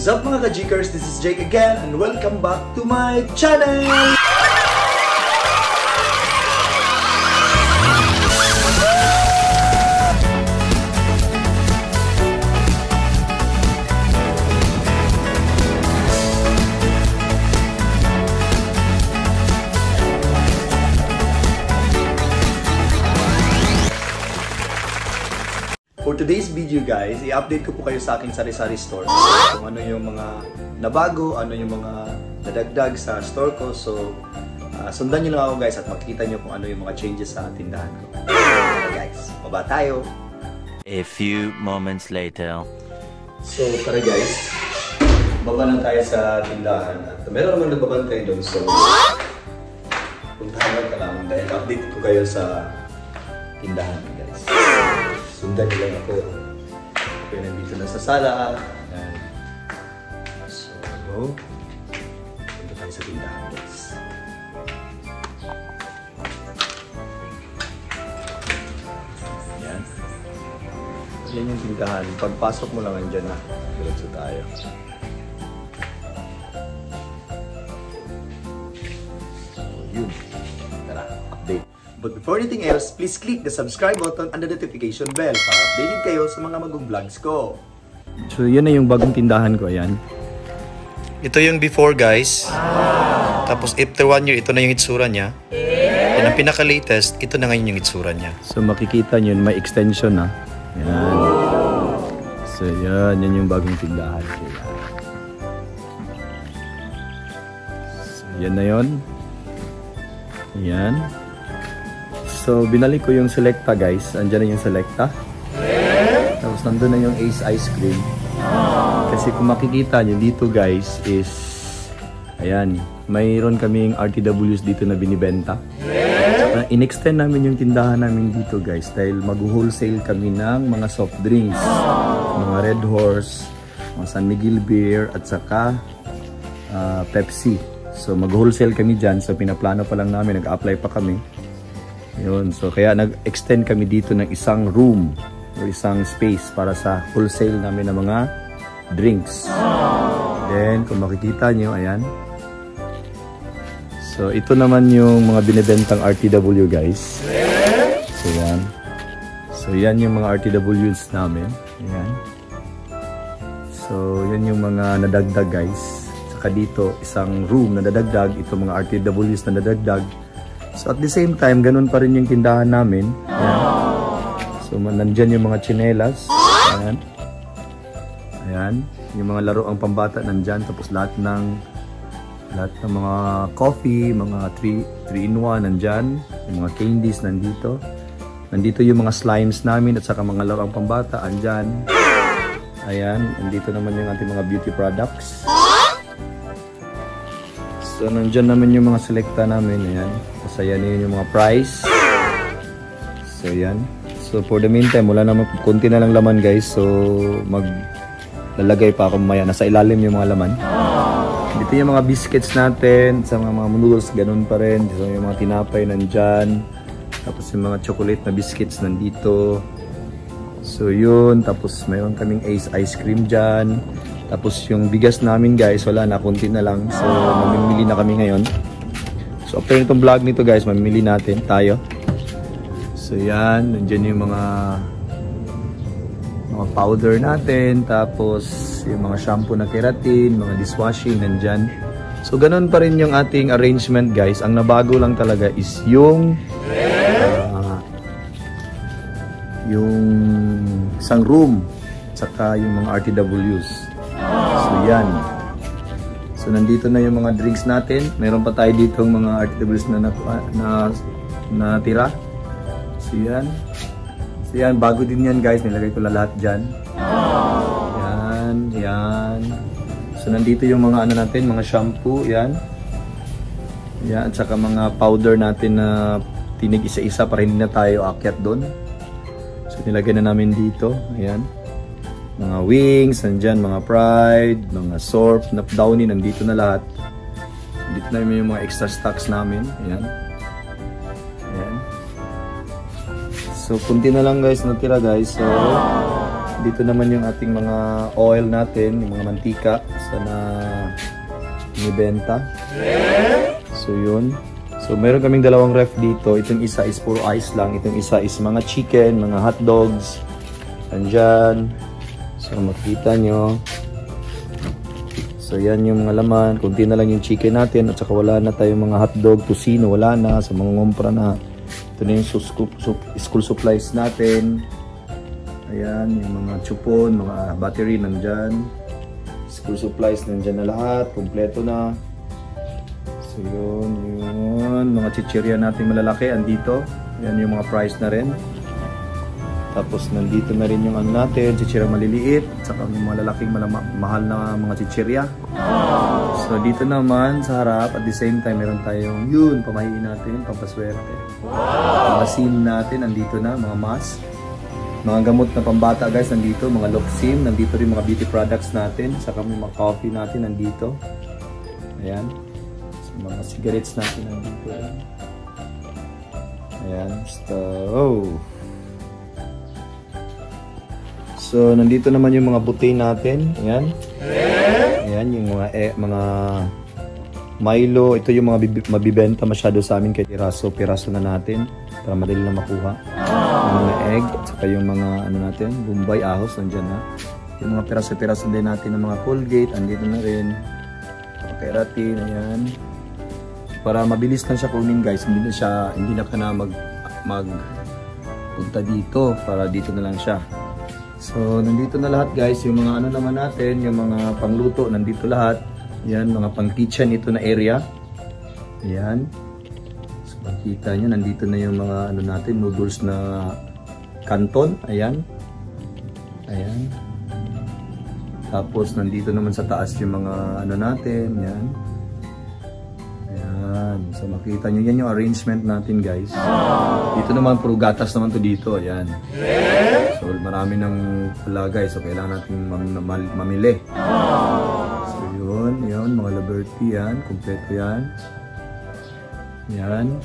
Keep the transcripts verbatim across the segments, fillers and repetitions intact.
What's up mga ka-Gkers? This is Jake again and welcome back to my channel! For today's video guys, i-update ko po kayo sa aking sari-sari store. Kung ano yung mga nabago, ano yung mga nadagdag sa store ko. So, uh, sundan nyo lang ako guys at makikita nyo kung ano yung mga changes sa tindahan ko. Okay guys, baba tayo! A few moments later. So, tara guys, baba na tayo sa tindahan. At meron naman nagbabantay doon. So, puntahan lang ka lang dahil update ko kayo sa tindahan guys. Sundan nila ako. Okay, nandito na sa sala. Ayan. So, punta tayo sa tindahan guys. Ayan. Yan yung tindahan. Pagpasok mo lang andyan na. Diretso tayo. So, yun. Tara, update. But before anything else, please click the subscribe button and the notification bell para updated kayo sa mga magong vlogs ko. So, yun na yung bagong tindahan ko. Ayan. Ito yung before, guys. Ah. Tapos, after one year, ito na yung itsura niya. Yeah. Yan ang pinaka-latest. Ito na ngayon yung itsura niya. So, makikita nyo, may extension na. Ayan. So, yan. Yan yung bagong tindahan ko. So, yan na yun. Ayan. So, binalik ko yung Selecta guys. Andiyan na yung Selecta. Yeah. Tapos nandun na yung Ace Ice Cream. Oh. Kasi kung makikita nyo dito guys is, ayan, mayroon kaming R T Ws dito na binibenta. Yeah. In-extend namin yung tindahan namin dito guys dahil mag-wholesale kami ng mga soft drinks. Oh. Mga Red Horse, mga San Miguel Beer, at saka uh, Pepsi. So, mag-wholesale kami dyan. So, pinaplano pa lang namin, nag-apply pa kami. Yun, so kaya nag-extend kami dito ng isang room o isang space para sa wholesale namin ng mga drinks. Then, kung makikita nyo, ayan. So, ito naman yung mga binibentang R T W guys. So, yan. So, yan yung mga R T Ws namin. Ayan. So, yan yung mga nadagdag guys. Saka dito, isang room na nadagdag. Ito mga R T Ws na nadagdag. So at the same time, ganun pa rin yung tindahan namin. Ayan. So nandyan yung mga tsinelas. Ayan. Ayan. Yung mga laro ang pambata nandyan. Tapos lahat ng lahat ng mga coffee, mga three in one nandyan. Yung mga candies nandito. Nandito yung mga slimes namin at saka mga laro ang pambata. Andyan. Ayan. Nandito naman yung ating mga beauty products. So nandyan naman yung mga Selecta namin. Ayan. So, yan yun yung mga price. So, yan. So, for the meantime, wala naman, kunti na lang laman, guys. So, maglalagay pa ako mamaya. Nasa ilalim yung mga laman. Dito yung mga biscuits natin. Sa mga, mga noodles, ganun pa rin. So, yung mga tinapay nandyan. Tapos, yung mga chocolate na biscuits nandito. So, yun. Tapos, mayroon kaming Ace Ice Cream dyan. Tapos, yung bigas namin, guys, wala na. Kunti na lang. So, mamimili na kami ngayon. So, after itong vlog nito guys, mamili natin tayo. So, yan. Nandiyan yung mga mga powder natin. Tapos, yung mga shampoo na keratin, mga dishwashing, nandyan. So, ganun pa rin yung ating arrangement guys. Ang nabago lang talaga is yung uh, yung isang room. Saka yung mga R T Ws. So, yan. So, nandito na yung mga drinks natin. Meron pa tayo dito mga R T Ws na, na, na natira. So, yan. So, yan. Bago din yan, guys. Nilagay ko na lahat dyan. Yan. Yan. So, nandito yung mga ano natin, mga shampoo. Yan. Yan. At saka mga powder natin na tinig isa-isa para hindi na tayo akyat doon. So, nilagay na namin dito. Ayan. Mga wings, nandyan, mga Pride, mga Sorp, Nap Downy, nandito na lahat. Dito na yung mga extra stocks namin. Ayan. Ayan. So, kunti na lang guys, natira guys. So, dito naman yung ating mga oil natin, yung mga mantika sana nibenta. So yun. So meron kaming dalawang ref dito. Itong isa is puro ice lang. Itong isa is mga chicken, mga hot dogs. Andyan. So makita nyo. So yan yung mga laman. Kunti na lang yung chicken natin. At saka wala na tayong mga hotdog, tusino. Wala na. Sa mga ngompra na. Ito na yung school supplies natin. Ayan. Yung mga chupon, mga battery nandyan. School supplies nandyan na lahat. Kompleto na. So yun. Yun. Mga chichirya natin malalaki. Andito. Yan yung mga price na rin. Tapos nandito na rin yung ano natin, chichirya maliliit, saka yung mga lalaking mahal na mga chichirya. So dito naman sa harap, at the same time meron tayong yun, pamahiin natin, pampaswerte. Mga sim natin, nandito na, mga mask. Mga gamot na pambata guys, nandito, mga Loxim, nandito rin mga beauty products natin, saka may mga coffee natin nandito. Ayan. So, mga cigarettes natin nandito. Ayan. So, oh. So, nandito naman yung mga buti natin. Ayan. Ayan, yung mga, eh, mga Milo. Ito yung mga mabibenta masyado sa amin kay piraso. Piraso na natin para madali na makuha. Yung mga egg. At saka yung mga, ano natin, Bombay, ahos. Nandyan na. Yung mga piraso-piraso din natin ng mga Colgate. Andito na rin. Keratin. Ayan. Para mabilis lang siya kunin guys. Hindi na siya, hindi na ka na mag, mag punta dito. Para dito na lang siya. So, nandito na lahat guys, yung mga ano naman natin, yung mga pangluto, nandito lahat. Yan, mga pang kitchen ito na area. Yan. So, makikita nyo, nandito na yung mga ano natin, noodles na canton. Ayan. Ayan. Tapos, nandito naman sa taas yung mga ano natin. Yan. Ayan. So, makita nyo, yan yung arrangement natin guys. Dito naman, puro gatas naman to dito. Ayan. So, marami ng palagay. So, kailangan natin mam mam mamili. So, yun. Yun. Mga Liberty yan. Kompleto yan. Yan.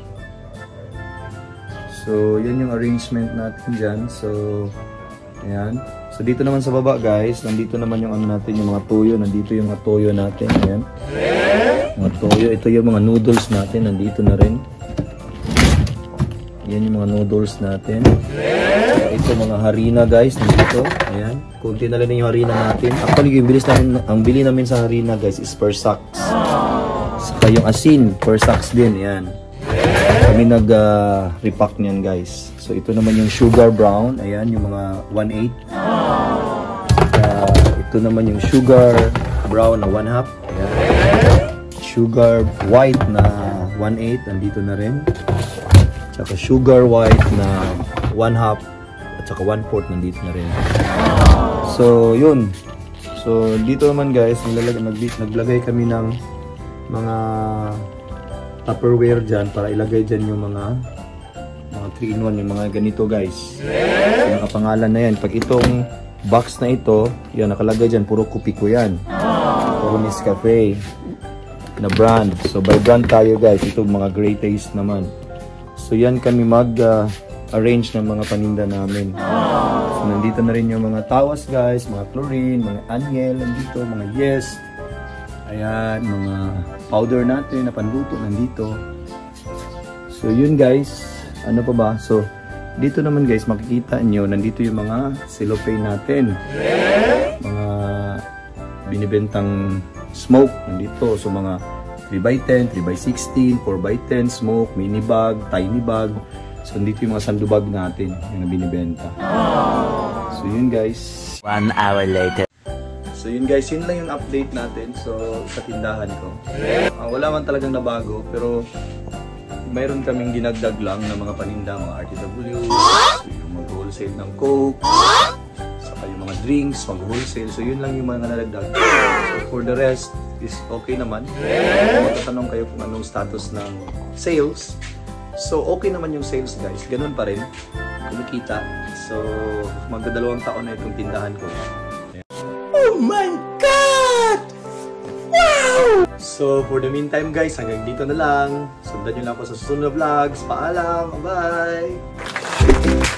So, yan yung arrangement natin dyan. So, ayan. So, dito naman sa baba guys. Nandito naman yung ano natin. Yung mga toyo. Nandito yung mga toyo natin. Ayan. Mga toyo. Ito yung mga noodles natin. Nandito na rin. Yan yung mga noodles natin. Ito mga harina guys, nandito. Ayan. Kunti na lang yung harina natin. Actually, yung bilis namin, ang bili namin sa harina guys is per sacks. Saka yung asin, per sacks din. Ayan. Kami nag-repack uh, niyan guys. So ito naman yung sugar brown. Ayan, yung mga one eighth. Uh, ito naman yung sugar brown na one half. Ayan. Sugar white na one eighth. Nandito na rin. Tsaka sugar white na one half. Tsaka one fourth nandito na rin. So, yun. So, dito naman guys, naglalagay, naglagay kami ng mga Tupperware dyan para ilagay dyan yung mga mga three in one, yung mga ganito guys. So, nakapangalan na yan. Pag itong box na ito, yan, nakalagay dyan, puro kupi ko yan. Puro Nescafe na brand. So, by brand tayo guys. Ito mga Great Taste naman. So, yan kami mag... Uh, arrange ng mga paninda namin. So, nandito na rin yung mga tawas guys, mga chlorine, mga anyel, nandito, mga yes. Ayan, mga powder natin na panluto nandito. So, yun guys. Ano pa ba? So, dito naman guys, makikita nyo, nandito yung mga cellophane natin. Mga binibentang smoke nandito. So, mga three by ten, three by sixteen, four by ten smoke, mini bag, tiny bag. So, dito yung mga sandubag natin yung binibenta. So, yun guys. One hour later. So, yun guys. Yun lang yung update natin. So, sa tindahan ko. Uh, wala man talagang nabago. Pero, mayroon kaming ginagdag lang ng mga paninda. Mga R T W. So, yung mag-wholesale ng Coke. Saka yung mga drinks. Mag-wholesale. So, yun lang yung mga nalagdag. So, for the rest is okay naman. Magtatanong kayo kung anong status ng sales. So, okay naman yung sales guys. Ganun pa rin. Kumikita. So, magdadalawang taon na itong tindahan ko. Ayan. Oh my God! Wow! So, for the meantime guys, hanggang dito na lang. Sundan nyo lang ako sa susunod na vlogs. Paalam! Bye!